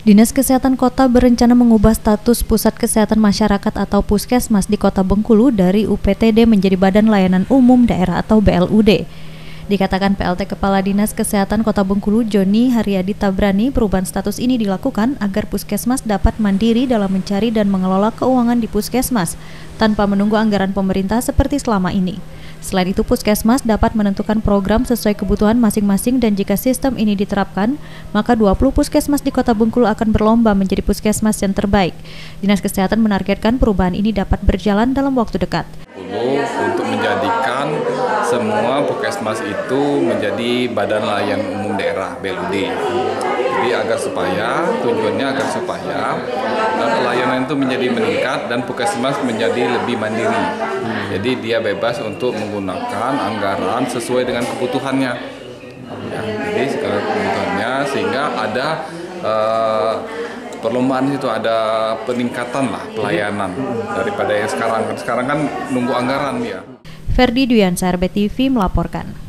Dinas Kesehatan Kota berencana mengubah status Pusat Kesehatan Masyarakat atau Puskesmas di Kota Bengkulu dari UPTD menjadi Badan Layanan Umum Daerah atau BLUD. Dikatakan PLT Kepala Dinas Kesehatan Kota Bengkulu, Joni Haryadi Tabrani, perubahan status ini dilakukan agar Puskesmas dapat mandiri dalam mencari dan mengelola keuangan di Puskesmas, tanpa menunggu anggaran pemerintah seperti selama ini. Selain itu, Puskesmas dapat menentukan program sesuai kebutuhan masing-masing dan jika sistem ini diterapkan, maka 20 Puskesmas di Kota Bengkulu akan berlomba menjadi Puskesmas yang terbaik. Dinas Kesehatan menargetkan perubahan ini dapat berjalan dalam waktu dekat. Untuk menjadikan semua Puskesmas itu menjadi Badan Layanan Umum Daerah (BLUD). Jadi tujuannya agar supaya pelayanan itu menjadi meningkat dan Puskesmas menjadi lebih mandiri. Jadi dia bebas untuk menggunakan anggaran sesuai dengan kebutuhannya. Ya, jadi segala kebutuhannya sehingga ada perlombaan itu, ada peningkatan lah pelayanan daripada yang sekarang. Sekarang kan nunggu anggaran ya. Ferdi Duyansa, RBTV melaporkan.